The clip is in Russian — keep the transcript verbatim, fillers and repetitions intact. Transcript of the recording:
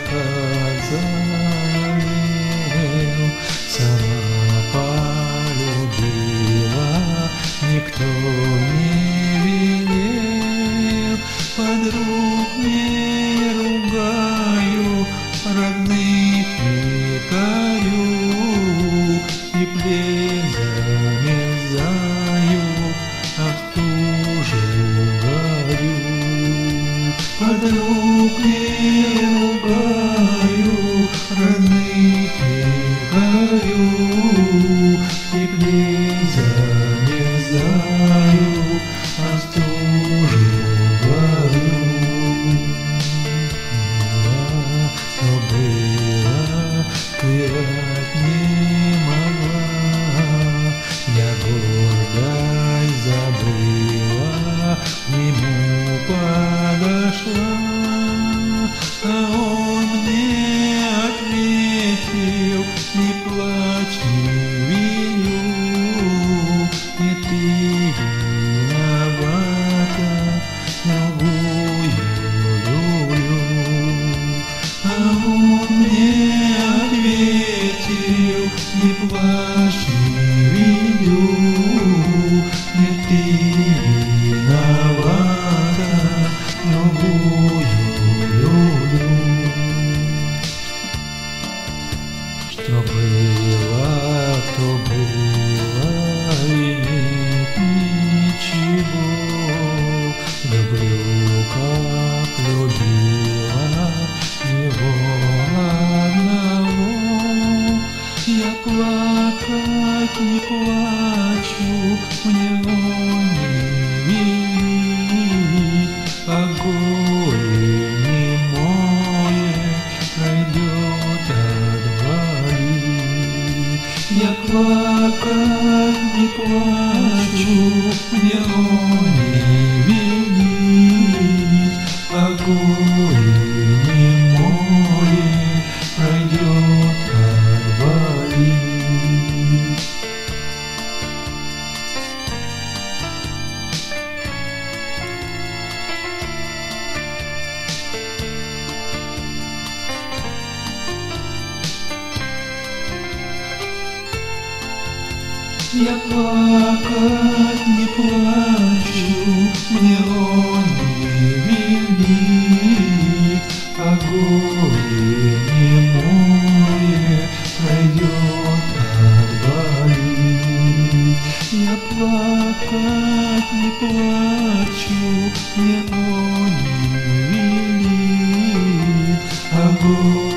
жалел, сама полюбила, никто не велел. Подруг не ругаю, родных не корю, и плен замерзаю, а в стуже горю. Подруг не ругаю, родных не корю, и плен замерзаю, а в стуже горю. Что было, терять не могла, я гордой забыла, к нему подошла, а он мне ответил: не плачь, не виню, не ты виновата, другую люблю. А он мне ответил: не плачь, не виню, не ты виновата, другую люблю. Что было, то было, и нет ничего. Люблю, как любила его одного. Я плакать не плачу, мне он не велит, а горе немое пройдет отвалит. Я плакать не плачу, мне он не велит, а горе немое пройдет отвалит. Я плакать не плачу, мне он не велит, а горе немое пройдет отвалит. Я плакать не плачу, мне он не велит, а горе